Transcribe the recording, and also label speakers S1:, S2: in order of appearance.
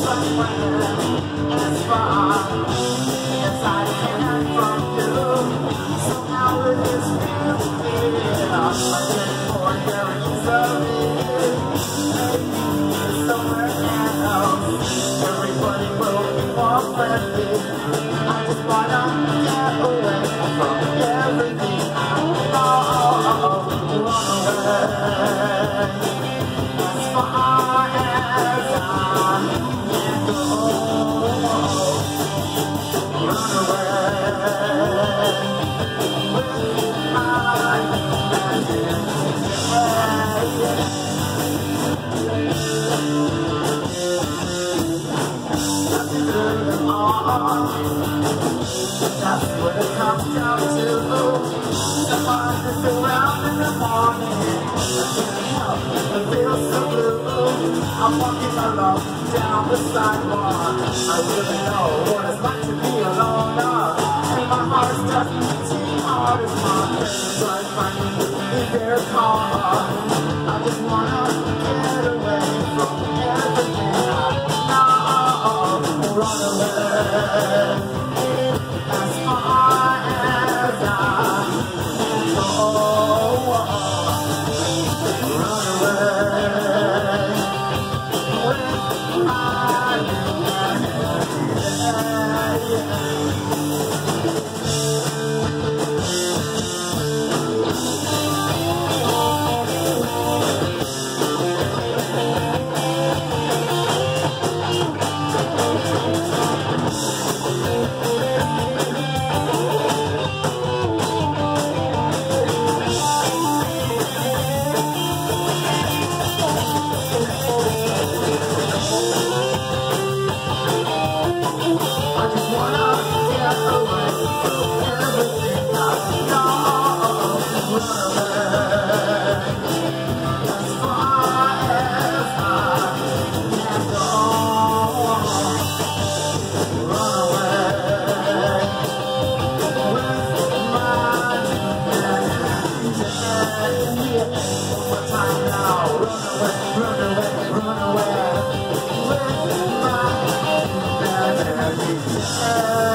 S1: as far as I can from you. Somehow it is feeling I can't forget easily. Somewhere else, everybody will be more friendly. I just wanna get away from everything. Run away as far as I can go. Run away with my imagination. That's what it comes down to. Someone is around in the morning. I can't help but feel so blue. I'm walking alone down the sidewalk. I really know what it's like to be alone. And my heart starts beating hard as mine. So I finally in their car. I just wanna get away from everything I know. Run away as far as I can go. Run away with my run away with my imagination.